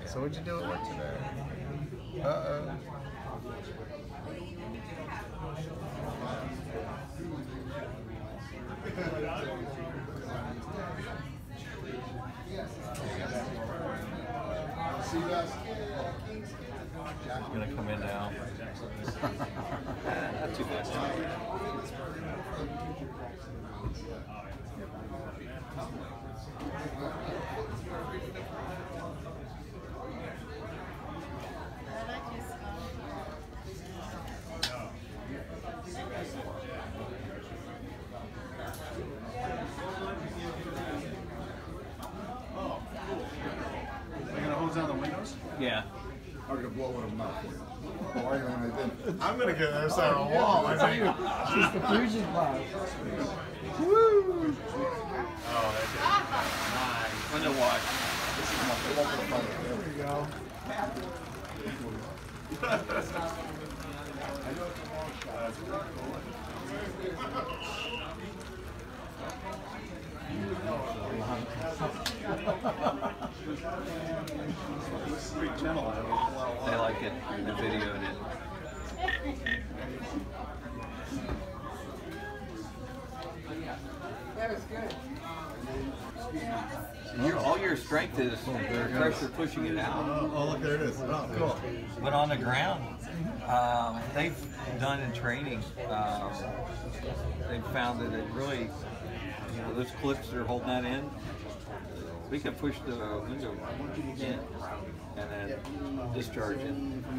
So what'd you do at work today? Uh-oh. I'm gonna come in now. Not too bad. Are you gonna hose down the windows? Yeah. I'm gonna blow one of them out for you. Why you on it? I'm gonna get this on a wall. I think. She's the fusion cloud. Woo! Oh, that's Nice. Window wash. There we go. pretty gentle. They like it. The videoed it. That was good. All your strength is pressure pushing it out. Oh, look, there it is. Oh, cool. But on the ground, they've done in training, they've found that it really, those clips that are holding that in, we can push the window in and then discharge it.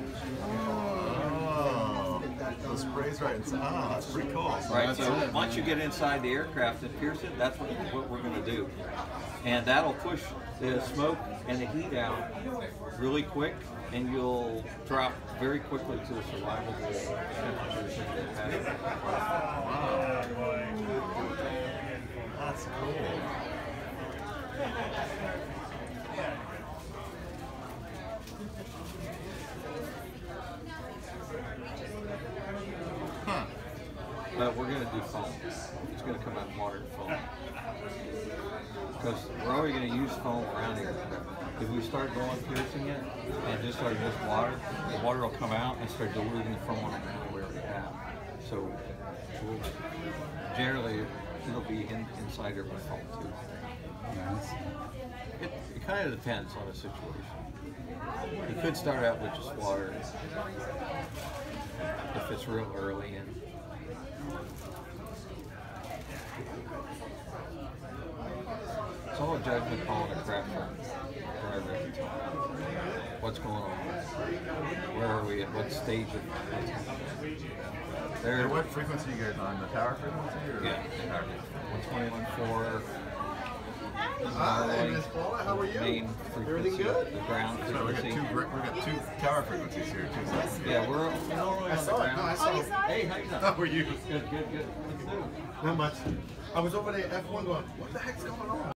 Oh, the spray's right inside. Oh, that's pretty cool. Right, so once you get inside the aircraft and pierce it, that's what we're going to do. And that'll push the smoke and the heat out really quick, and you'll drop very quickly to the survivable temperatures that they've had. Wow. That's cool. Huh. But we're going to do foam. It's going to come out water foam. Because we're already going to use foam around here. If we start going piercing it and just start just water, the water will come out and start diluting the foam around where we have. So generally, it'll be inside there with foam too. It kind of depends on the situation. You could start out with just water if it's real early in. It's all a judgment call and a crap driver every time. What's going on? Where are we at? What stage of what's happening? There, what frequency you get on the tower frequency? Or? Yeah, 121.4. Hi, Miss Paula, how are you? Main frequency, Everything good? the ground So we frequency. got two tower frequencies here too. So. Yeah, we're normally on the ground. No, I saw it. Hey, how you doing? How are you? Good, good, good. Not much. I was over there at F1 going, what the heck's going on?